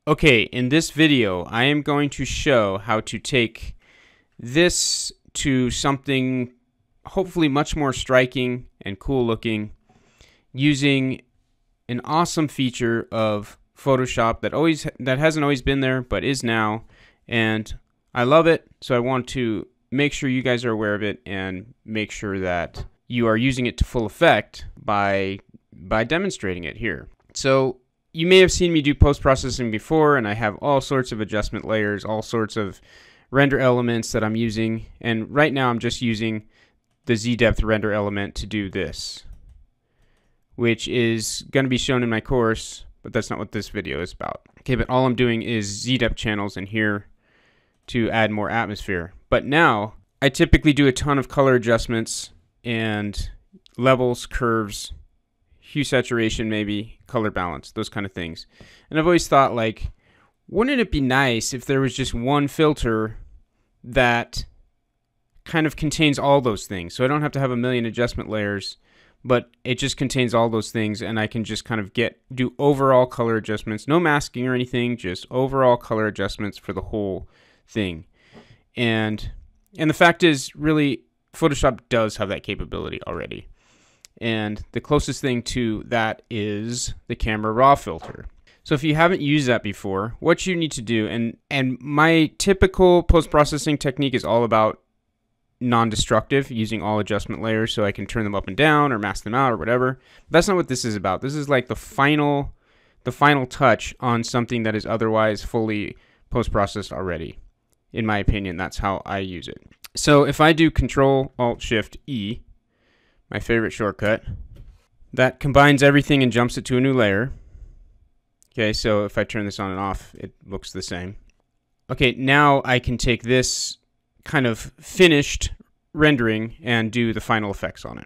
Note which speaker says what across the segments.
Speaker 1: Okay, in this video, I am going to show how to take this to something hopefully much more striking and cool looking using an awesome feature of Photoshop that hasn't always been there but is now, and I love it, so I want to make sure you guys are aware of it and make sure that you are using it to full effect by demonstrating it here. So you may have seen me do post-processing before, and I have all sorts of adjustment layers, all sorts of render elements that I'm using, and right now I'm just using the Z-depth render element to do this, which is going to be shown in my course, but that's not what this video is about. Okay, but all I'm doing is Z-depth channels in here to add more atmosphere. But now, I typically do a ton of color adjustments and levels, curves, hue saturation, maybe color balance, those kind of things. And I've always thought, like, wouldn't it be nice if there was just one filter that kind of contains all those things, so I don't have to have a million adjustment layers, but it just contains all those things, and I can just kind of do overall color adjustments, no masking or anything, just overall color adjustments for the whole thing. And the fact is, really, Photoshop does have that capability already. And the closest thing to that is the camera raw filter. So if you haven't used that before, what you need to do, and my typical post-processing technique is all about non-destructive, using all adjustment layers so I can turn them up and down or mask them out or whatever. But that's not what this is about. This is like the final touch on something that is otherwise fully post-processed already. In my opinion, that's how I use it. So if I do Control-Alt-Shift-E, my favorite shortcut, that combines everything and jumps it to a new layer. Okay, so if I turn this on and off, it looks the same. Okay, now I can take this kind of finished rendering and do the final effects on it.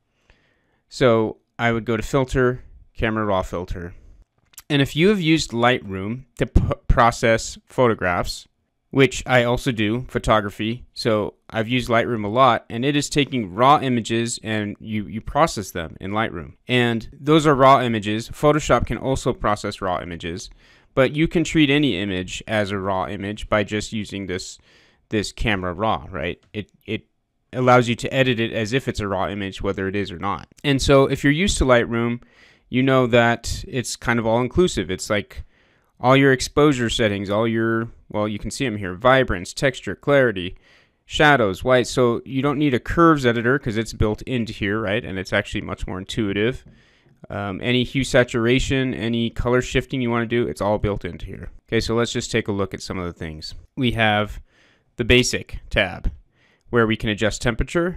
Speaker 1: So I would go to Filter, Camera Raw Filter. And if you have used Lightroom to process photographs, which I also do, photography, so I've used Lightroom a lot, and it is taking raw images and you process them in Lightroom. And those are raw images. Photoshop can also process raw images, but you can treat any image as a raw image by just using this camera raw, right? It allows you to edit it as if it's a raw image, whether it is or not. And so if you're used to Lightroom, you know that it's kind of all-inclusive. It's like all your exposure settings, all your, well, you can see them here, vibrance, texture, clarity, shadows, white. So you don't need a curves editor because it's built into here, right? And it's actually much more intuitive. Any hue saturation, any color shifting you want to do, it's all built into here. Okay, so let's just take a look at some of the things. We have the basic tab where we can adjust temperature,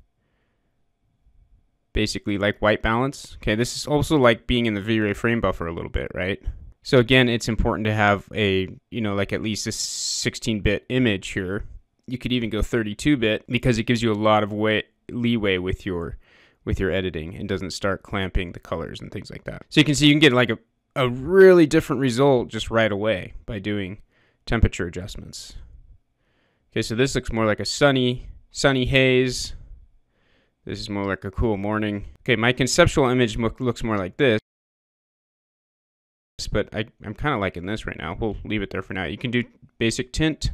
Speaker 1: basically like white balance. Okay, this is also like being in the V-Ray frame buffer a little bit, right? So again, it's important to have a, like at least a 16-bit image here. You could even go 32-bit because it gives you a lot of leeway with your editing and doesn't start clamping the colors and things like that. So you can see you can get like a really different result just right away by doing temperature adjustments. Okay, so this looks more like a sunny haze. This is more like a cool morning. Okay, my conceptual image looks more like this. But I'm kind of liking this right now. We'll leave it there for now. You can do basic tint.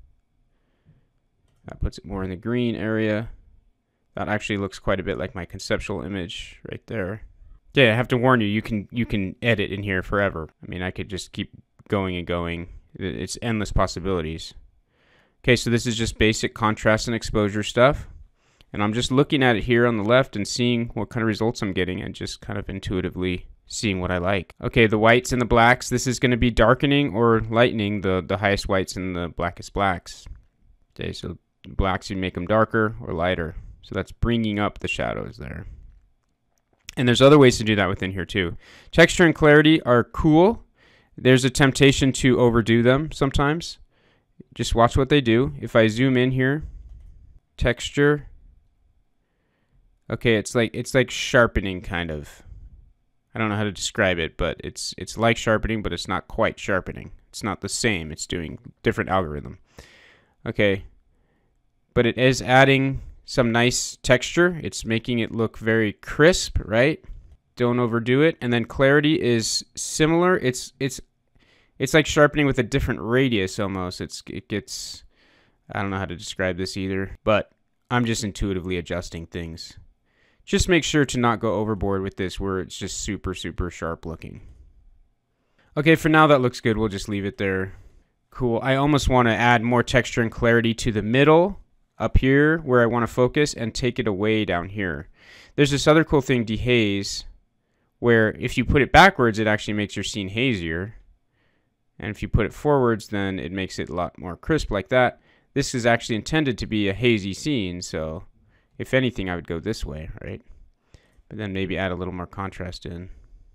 Speaker 1: That puts it more in the green area. That actually looks quite a bit like my conceptual image right there. Yeah, I have to warn you, you can edit in here forever. I mean, I could just keep going and going. It's endless possibilities. Okay, so this is just basic contrast and exposure stuff. And I'm just looking at it here on the left and seeing what kind of results I'm getting and just kind of intuitively seeing what I like. Okay, the whites and the blacks, this is going to be darkening or lightening the highest whites and the blackest blacks. Okay, so blacks, you make them darker or lighter. So that's bringing up the shadows there. And there's other ways to do that within here too. Texture and clarity are cool. There's a temptation to overdo them sometimes. Just watch what they do. If I zoom in here, texture. Okay, it's like sharpening kind of. I don't know how to describe it, but it's like sharpening, but it's not quite sharpening. It's not the same. It's doing different algorithm. Okay, but it is adding some nice texture. It's making it look very crisp, right? Don't overdo it. And then clarity is similar. It's it's like sharpening with a different radius almost. It gets, I don't know how to describe this either, but I'm just intuitively adjusting things. Just make sure to not go overboard with this where it's just super, super sharp looking. Okay, for now that looks good. We'll just leave it there. Cool. I almost want to add more texture and clarity to the middle up here where I want to focus and take it away down here. There's this other cool thing, dehaze, where if you put it backwards, it actually makes your scene hazier. And if you put it forwards, then it makes it a lot more crisp like that. This is actually intended to be a hazy scene, so if anything, I would go this way, right? But then maybe add a little more contrast in.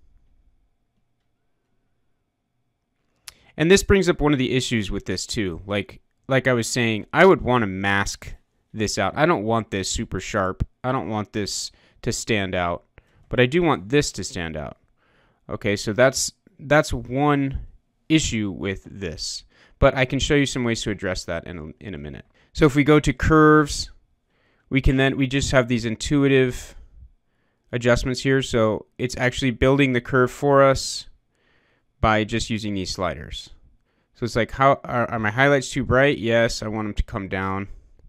Speaker 1: And this brings up one of the issues with this too. Like I was saying, I would want to mask this out. I don't want this super sharp. I don't want this to stand out, but I do want this to stand out. Okay, so that's one issue with this, but I can show you some ways to address that in a minute. So if we go to curves, we just have these intuitive adjustments here. So it's actually building the curve for us by just using these sliders. So it's like, how are my highlights too bright? Yes, I want them to come down,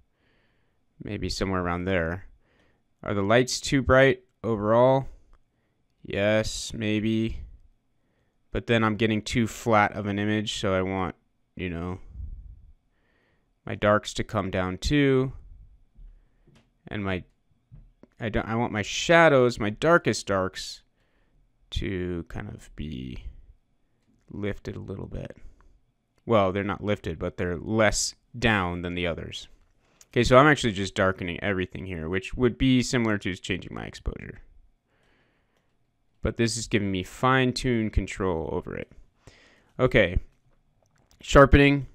Speaker 1: maybe somewhere around there. Are the lights too bright overall? Yes, maybe. But then I'm getting too flat of an image, so I want, you know, my darks to come down too. And I want my shadows, my darkest darks, to kind of be lifted a little bit. Well, they're not lifted, but they're less down than the others. Okay, so I'm actually just darkening everything here, which would be similar to changing my exposure. But this is giving me fine-tuned control over it. Okay, sharpening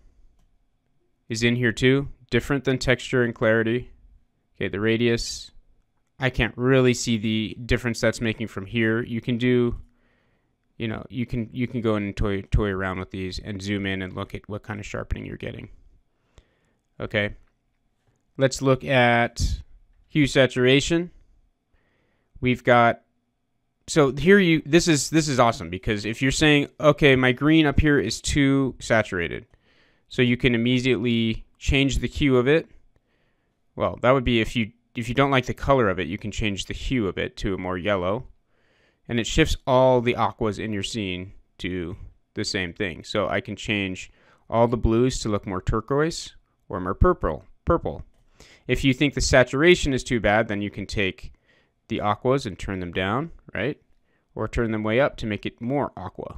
Speaker 1: is in here too, different than texture and clarity. Okay, the radius, I can't really see the difference that's making from here. You can do, you know, you can go in and toy around with these and zoom in and look at what kind of sharpening you're getting. Okay, let's look at hue saturation. We've got, so here this is awesome, because if you're saying, okay, my green up here is too saturated, so you can immediately change the hue of it. Well, that would be if you don't like the color of it, you can change the hue of it to a more yellow, and it shifts all the aquas in your scene to the same thing. So I can change all the blues to look more turquoise or more purple. If you think the saturation is too bad, then you can take the aquas and turn them down, right? Or turn them way up to make it more aqua.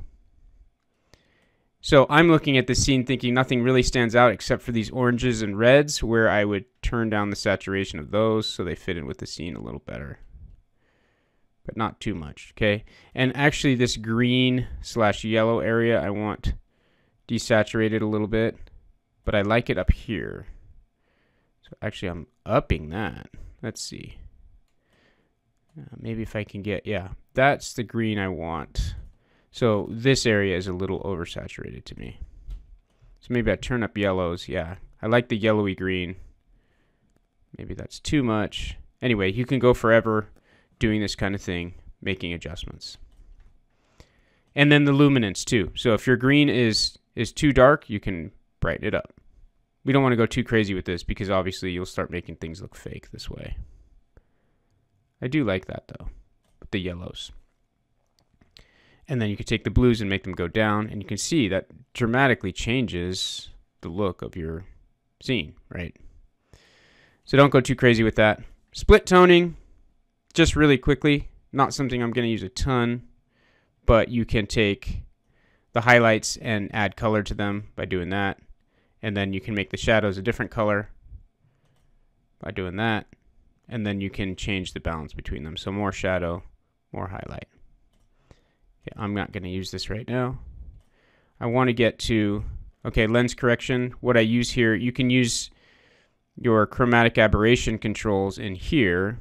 Speaker 1: So I'm looking at this scene thinking nothing really stands out except for these oranges and reds, where I would turn down the saturation of those so they fit in with the scene a little better. But not too much, okay? And actually this green/yellow area I want desaturated a little bit, but I like it up here. So actually I'm upping that. Let's see. Maybe if I can get, yeah, that's the green I want. So this area is a little oversaturated to me. So maybe I turn up yellows. Yeah, I like the yellowy green. Maybe that's too much. Anyway, you can go forever doing this kind of thing, making adjustments. And then the luminance too. So if your green is too dark, you can brighten it up. We don't want to go too crazy with this, because obviously you'll start making things look fake this way. I do like that though, with the yellows. And then you can take the blues and make them go down, and you can see that dramatically changes the look of your scene, right? So don't go too crazy with that. Split toning, just really quickly, not something I'm going to use a ton, but you can take the highlights and add color to them by doing that. And then you can make the shadows a different color by doing that. And then you can change the balance between them. So more shadow, more highlight. Okay, I'm not going to use this right now. I want to get to, okay, lens correction. What I use here, you can use your chromatic aberration controls in here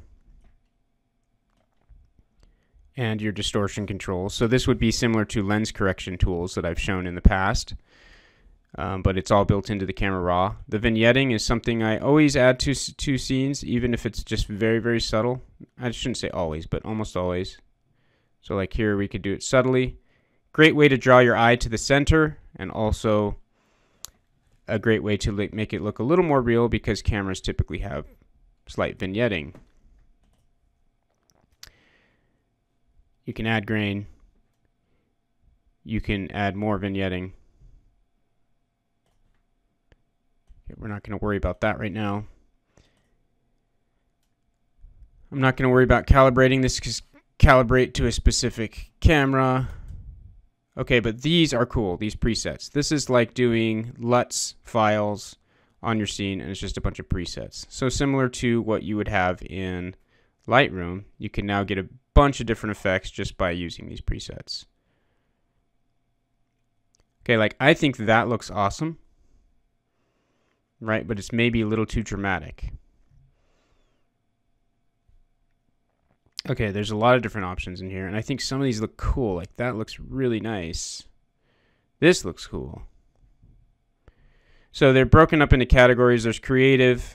Speaker 1: and your distortion controls. So this would be similar to lens correction tools that I've shown in the past. But it's all built into the camera raw. The vignetting is something I always add to scenes, even if it's just very, very subtle. I shouldn't say always, but almost always. So like here, we could do it subtly. Great way to draw your eye to the center and also a great way to make it look a little more real because cameras typically have slight vignetting. You can add grain. You can add more vignetting. Okay, we're not going to worry about that right now. I'm not going to worry about calibrating this because calibrate to a specific camera. Okay, but these are cool, these presets. This is like doing LUTs files on your scene, and it's just a bunch of presets. So similar to what you would have in Lightroom, you can now get a bunch of different effects just by using these presets. Okay, like I think that looks awesome, right? But it's maybe a little too dramatic. Okay, there's a lot of different options in here, and I think some of these look cool. Like that looks really nice. This looks cool. So they're broken up into categories. There's creative,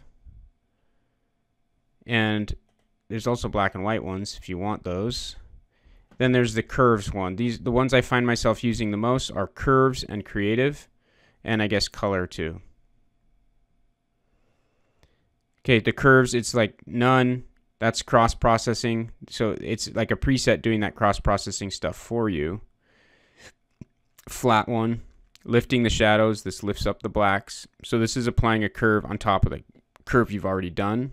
Speaker 1: and there's also black and white ones if you want those. Then there's the curves one. The ones I find myself using the most are curves and creative, and I guess color too. Okay, the curves, it's like none. That's cross-processing. So it's like a preset doing that cross-processing stuff for you. Flat one, lifting the shadows. This lifts up the blacks. So this is applying a curve on top of the curve you've already done,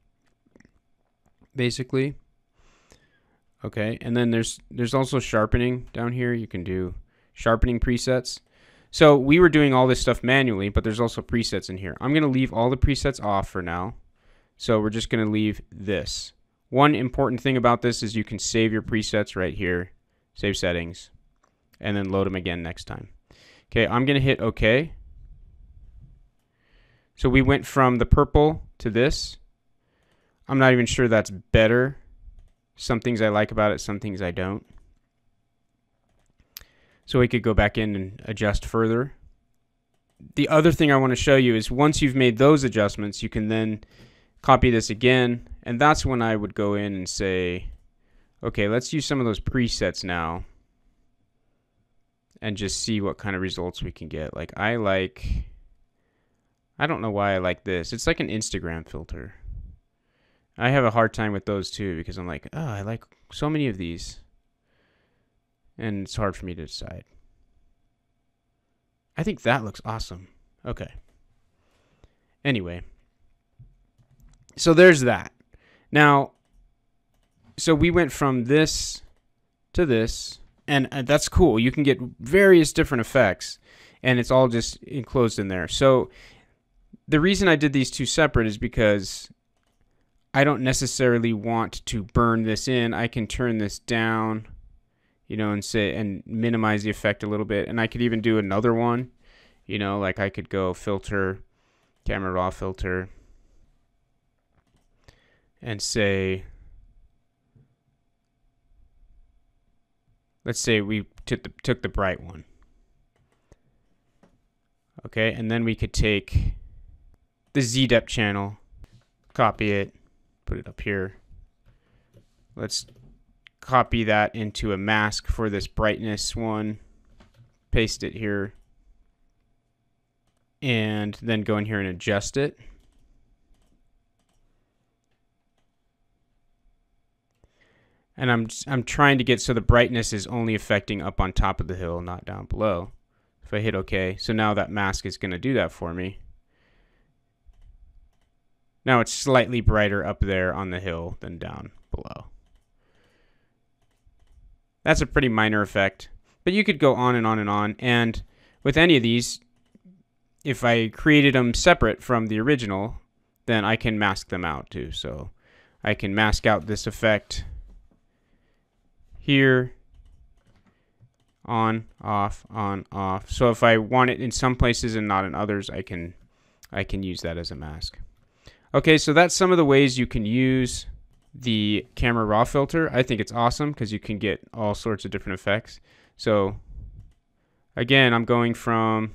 Speaker 1: basically. Okay, and then there's also sharpening down here. You can do sharpening presets. So we were doing all this stuff manually, but there's also presets in here. I'm going to leave all the presets off for now. So we're just going to leave this. One important thing about this is you can save your presets right here, save settings, and then load them again next time. Okay, I'm going to hit OK. So we went from the purple to this. I'm not even sure that's better. Some things I like about it, some things I don't. So we could go back in and adjust further. The other thing I want to show you is once you've made those adjustments, you can then copy this again, and that's when I would go in and say, okay, let's use some of those presets now and just see what kind of results we can get. Like I don't know why I like this. It's like an Instagram filter. I have a hard time with those too because I'm like, oh, I like so many of these. And it's hard for me to decide. I think that looks awesome. Okay. Anyway. So there's that. Now, so we went from this to this, and that's cool. You can get various different effects, and it's all just enclosed in there. So the reason I did these two separate is because I don't necessarily want to burn this in. I can turn this down, you know, and minimize the effect a little bit. And I could even do another one, you know, like I could go filter, camera raw filter, and say, let's say we took the bright one. Okay, and then we could take the Z-Depth channel, copy it, put it up here. Let's copy that into a mask for this brightness one, paste it here, and then go in here and adjust it. And I'm trying to get so the brightness is only affecting up on top of the hill, not down below. If I hit OK, so now that mask is going to do that for me. Now it's slightly brighter up there on the hill than down below. That's a pretty minor effect, but you could go on and on and on. And with any of these, if I created them separate from the original, then I can mask them out too. So I can mask out this effect here, on, off, on, off. So if I want it in some places and not in others, I can use that as a mask. Okay, so that's some of the ways you can use the camera raw filter. I think it's awesome because you can get all sorts of different effects. So again, I'm going from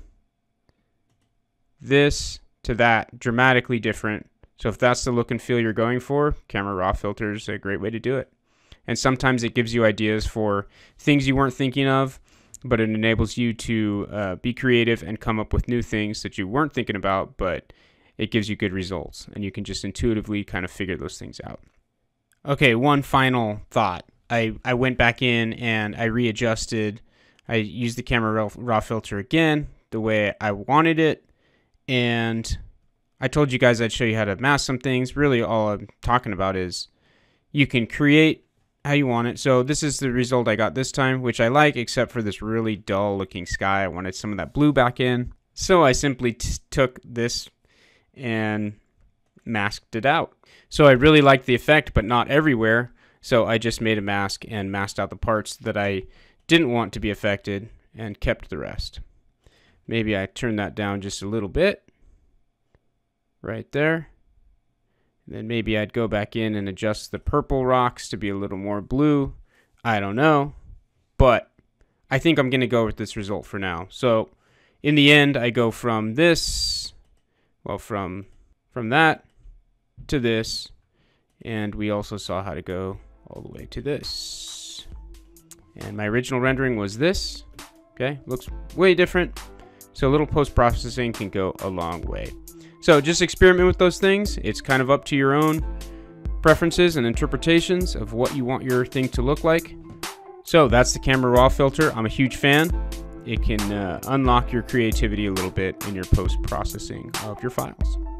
Speaker 1: this to that, dramatically different. So if that's the look and feel you're going for, camera raw filter is a great way to do it. And sometimes it gives you ideas for things you weren't thinking of. but it enables you to be creative and come up with new things that you weren't thinking about, but it gives you good results, and you can just intuitively kind of figure those things out. Okay, one final thought. I went back in and I readjusted. I used the camera raw filter again the way I wanted it, and I told you guys I'd show you how to mask some things. Really all I'm talking about is you can create how you want it. So this is the result I got this time, which I like, except for this really dull looking sky. I wanted some of that blue back in. So I simply took this and masked it out. So I really liked the effect, but not everywhere. So I just made a mask and masked out the parts that I didn't want to be affected and kept the rest. Maybe I turn that down just a little bit right there. Then maybe I'd go back in and adjust the purple rocks to be a little more blue. I don't know, but I think I'm going to go with this result for now. So in the end, I go from this, well, from that to this, and we also saw how to go all the way to this. And my original rendering was this. Okay, looks way different. So a little post-processing can go a long way. So just experiment with those things. It's kind of up to your own preferences and interpretations of what you want your thing to look like. So that's the camera raw filter. I'm a huge fan. It can unlock your creativity a little bit in your post-processing of your files.